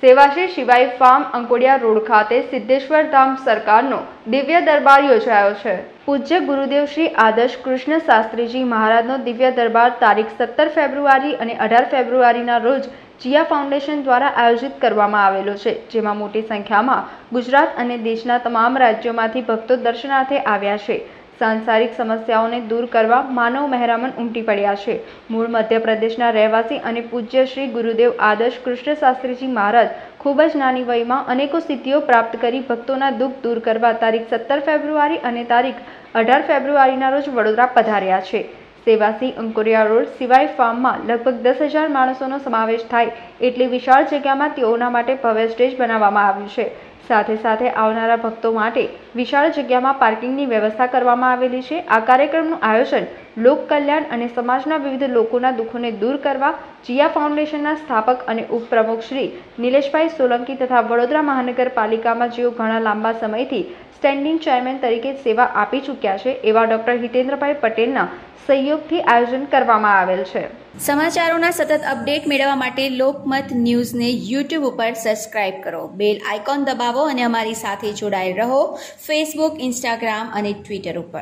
સેવાશ્રી શિવાઈ farm Ankodiya road ખાતે સિદ્ધેશ્વર ધામ સરકારનો દિવ્ય દરબાર યોજાયો છે। પૂજ્ય ગુરુદેવ શ્રી આદર્શ કૃષ્ણ શાસ્ત્રીજી મહારાજનો દિવ્ય દરબાર તારીખ 17 ફેબ્રુઆરી અને 18 ફેબ્રુઆરીના રોજ જીયા ફાઉન્ડેશન દ્વારા આયોજિત કરવામાં આવેલો છે, જેમાં મોટી સંખ્યામાં ગુજરાત અને દેશના તમામ રાજ્યોમાંથી ભક્તો દર્શનાર્થે આવ્યા છે। सांसारिक समस्याओं ने दूर करवा मानव मेहरामन उमटी पड़ा है। मूल मध्य प्रदेशना रहवासी और पूज्य श्री गुरुदेव आदर्श कृष्ण शास्त्रीजी महाराज खूब ज नानी वय में अनेकों सिद्धिओ प्राप्त करी भक्तों दुख दूर करवा तारीख 17 फेब्रुआरी और तारीख 18 फेब्रुआरी रोज वडोदरा पधार्या है। सेवासी अंकोरिया रोड सिवाय फार्म में लगभग 10,000 माणसों समावेश थाय एटली विशाल जगह में तेओना माटे भव्य स्टेज बनावामां आव्युं छे। साथे साथे आवनारा भक्तों माटे विशाल जगह में पार्किंग की व्यवस्था करवामां आवेली छे। आ कार्यक्रमनुं आयोजन लोक कल्याण और समाजना विविध लोकोना दुखोने दूर करवा जिया फाउंडेशनना स्थापक और उपप्रमुख श्री नीलेशभाई सोलंकी तथा वडोदरा महानगरपालिका में जेओ घणा लांबा समयथी स्टेन्डिंग चेरमेन तरीके सेवा आपी चूक्या छे एवा डॉक्टर हितेन्द्रभाई पटेलना सहयोगथी आयोजन करवामां आवेल छे। समाचारोना सतत अपडेट मेळववा माटे लोकमत न्यूज़ ने यूट्यूब पर सब्सक्राइब करो, बेल आइकॉन दबावो और अमारी साथे जोड़ाયેલ रहो फेसबुक, इंस्टाग्राम और ट्विटर पर।